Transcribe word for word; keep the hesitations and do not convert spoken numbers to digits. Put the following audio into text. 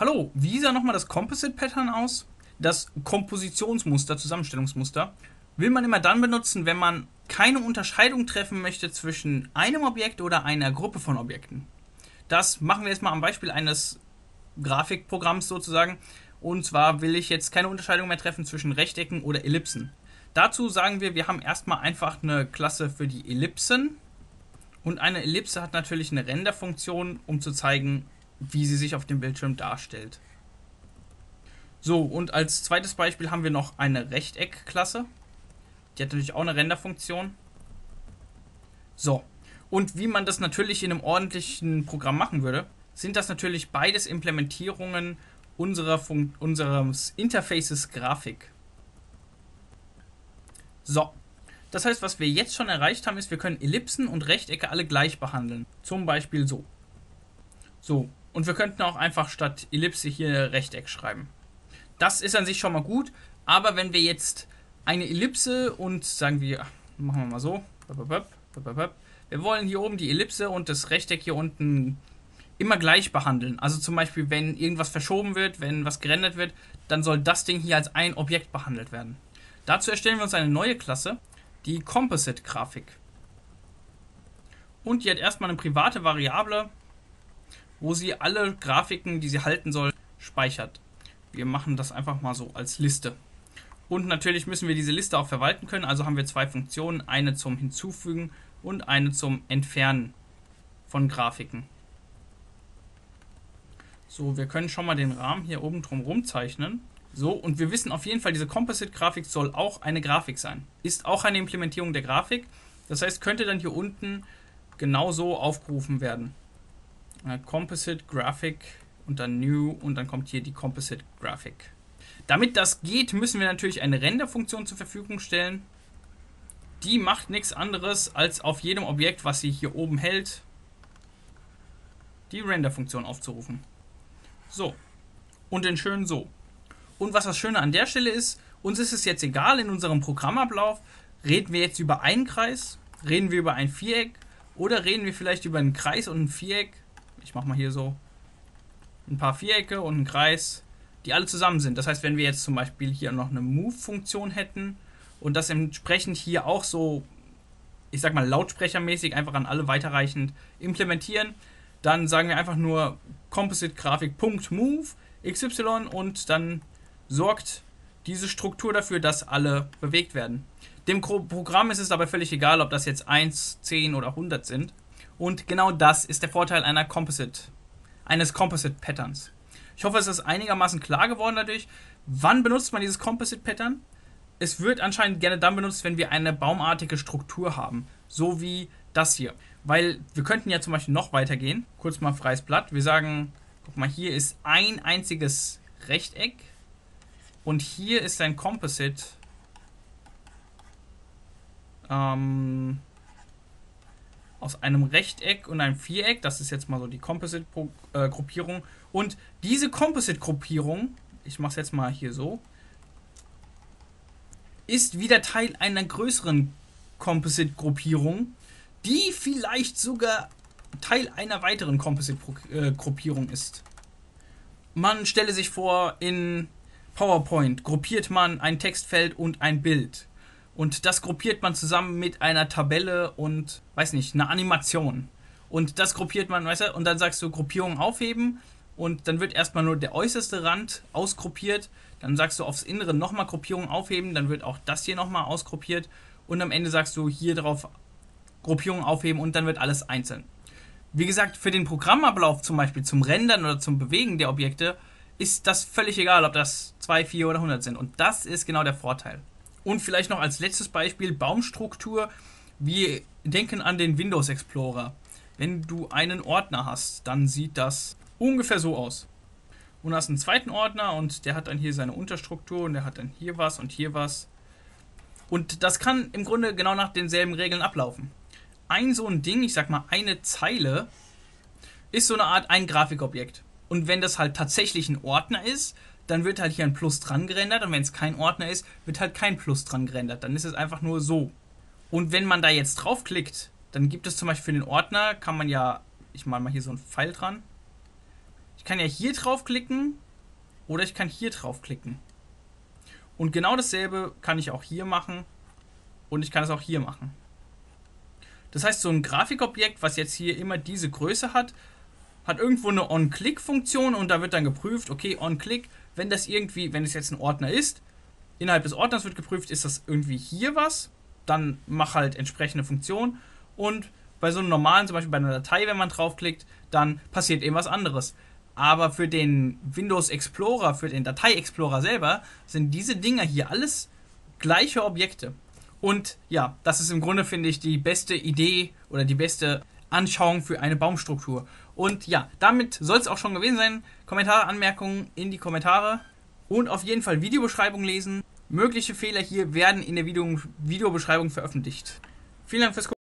Hallo, wie sah nochmal das Composite Pattern aus? Das Kompositionsmuster, Zusammenstellungsmuster, will man immer dann benutzen, wenn man keine Unterscheidung treffen möchte zwischen einem Objekt oder einer Gruppe von Objekten. Das machen wir jetzt mal am Beispiel eines Grafikprogramms sozusagen. Und zwar will ich jetzt keine Unterscheidung mehr treffen zwischen Rechtecken oder Ellipsen. Dazu sagen wir, wir haben erstmal einfach eine Klasse für die Ellipsen. Und eine Ellipse hat natürlich eine Renderfunktion, um zu zeigen, wie sie sich auf dem Bildschirm darstellt. So, und als zweites Beispiel haben wir noch eine Rechteckklasse. Die hat natürlich auch eine Renderfunktion. So, und wie man das natürlich in einem ordentlichen Programm machen würde, sind das natürlich beides Implementierungen unserer Fun- unseres Interfaces Grafik. So, das heißt, was wir jetzt schon erreicht haben, ist, wir können Ellipsen und Rechtecke alle gleich behandeln. Zum Beispiel so. So, und wir könnten auch einfach statt Ellipse hier Rechteck schreiben. Das ist an sich schon mal gut, aber wenn wir jetzt eine Ellipse und sagen wir, machen wir mal so, wir wollen hier oben die Ellipse und das Rechteck hier unten immer gleich behandeln. Also zum Beispiel, wenn irgendwas verschoben wird, wenn was gerendert wird, dann soll das Ding hier als ein Objekt behandelt werden. Dazu erstellen wir uns eine neue Klasse, die Composite Grafik. Und die hat erstmal eine private Variable, wo sie alle Grafiken, die sie halten soll, speichert. Wir machen das einfach mal so als Liste. Und natürlich müssen wir diese Liste auch verwalten können, also haben wir zwei Funktionen, eine zum Hinzufügen und eine zum Entfernen von Grafiken. So, wir können schon mal den Rahmen hier oben drumherum zeichnen. So, und wir wissen auf jeden Fall, diese Composite-Grafik soll auch eine Grafik sein. Ist auch eine Implementierung der Grafik. Das heißt, könnte dann hier unten genauso aufgerufen werden. Composite Graphic und dann New und dann kommt hier die Composite Graphic. Damit das geht, müssen wir natürlich eine Renderfunktion zur Verfügung stellen. Die macht nichts anderes, als auf jedem Objekt, was sie hier oben hält, die Renderfunktion aufzurufen. So. Und den schön so. Und was das Schöne an der Stelle ist, uns ist es jetzt egal, in unserem Programmablauf, reden wir jetzt über einen Kreis, reden wir über ein Viereck oder reden wir vielleicht über einen Kreis und ein Viereck. Ich mache mal hier so ein paar Vierecke und einen Kreis, die alle zusammen sind. Das heißt, wenn wir jetzt zum Beispiel hier noch eine Move-Funktion hätten und das entsprechend hier auch so, ich sag mal lautsprechermäßig einfach an alle weiterreichend implementieren, dann sagen wir einfach nur Composite-Grafik.move xy und dann sorgt diese Struktur dafür, dass alle bewegt werden. Dem Programm ist es aber völlig egal, ob das jetzt eins, zehn oder hundert sind. Und genau das ist der Vorteil einer Composite, eines Composite Patterns. Ich hoffe, es ist einigermaßen klar geworden dadurch. Wann benutzt man dieses Composite Pattern? Es wird anscheinend gerne dann benutzt, wenn wir eine baumartige Struktur haben. So wie das hier. Weil wir könnten ja zum Beispiel noch weitergehen. Kurz mal freies Blatt. Wir sagen, guck mal, hier ist ein einziges Rechteck. Und hier ist ein Composite. Ähm... aus einem Rechteck und einem Viereck. Das ist jetzt mal so die Composite-Gruppierung. Und diese Composite-Gruppierung, ich mache es jetzt mal hier so, ist wieder Teil einer größeren Composite-Gruppierung, die vielleicht sogar Teil einer weiteren Composite-Gruppierung ist. Man stelle sich vor, in PowerPoint gruppiert man ein Textfeld und ein Bild. Und das gruppiert man zusammen mit einer Tabelle und, weiß nicht, einer Animation. Und das gruppiert man, weißt du, und dann sagst du Gruppierung aufheben und dann wird erstmal nur der äußerste Rand ausgruppiert. Dann sagst du aufs Innere nochmal Gruppierung aufheben, dann wird auch das hier nochmal ausgruppiert. Und am Ende sagst du hier drauf Gruppierung aufheben und dann wird alles einzeln. Wie gesagt, für den Programmablauf zum Beispiel zum Rendern oder zum Bewegen der Objekte ist das völlig egal, ob das zwei, vier oder hundert sind. Und das ist genau der Vorteil. Und vielleicht noch als letztes Beispiel Baumstruktur. Wir denken an den Windows Explorer. Wenn du einen Ordner hast, dann sieht das ungefähr so aus. Und du hast einen zweiten Ordner und der hat dann hier seine Unterstruktur und der hat dann hier was und hier was. Und das kann im Grunde genau nach denselben Regeln ablaufen. Ein so ein Ding, ich sag mal eine Zeile, ist so eine Art ein Grafikobjekt. Und wenn das halt tatsächlich ein Ordner ist, dann wird halt hier ein Plus dran gerendert und wenn es kein Ordner ist, wird halt kein Plus dran gerendert. Dann ist es einfach nur so. Und wenn man da jetzt draufklickt, dann gibt es zum Beispiel für den Ordner, kann man ja, ich mal mal hier so einen Pfeil dran, Ich kann ja hier draufklicken oder ich kann hier draufklicken. Und genau dasselbe kann ich auch hier machen und ich kann es auch hier machen. Das heißt, so ein Grafikobjekt, was jetzt hier immer diese Größe hat, hat irgendwo eine On-Click-Funktion und da wird dann geprüft, okay, On-Click, wenn das irgendwie, wenn es jetzt ein Ordner ist, innerhalb des Ordners wird geprüft, ist das irgendwie hier was, dann mach halt entsprechende Funktion und bei so einem normalen, zum Beispiel bei einer Datei, wenn man draufklickt, dann passiert eben was anderes. Aber für den Windows Explorer, für den Datei-Explorer selber, sind diese Dinger hier alles gleiche Objekte. Und ja, das ist im Grunde, finde ich, die beste Idee oder die beste Anschauung für eine Baumstruktur. Und ja, damit soll es auch schon gewesen sein. Kommentare, Anmerkungen in die Kommentare. Und auf jeden Fall Videobeschreibung lesen. Mögliche Fehler hier werden in der Video Videobeschreibung veröffentlicht. Vielen Dank fürs Gucken.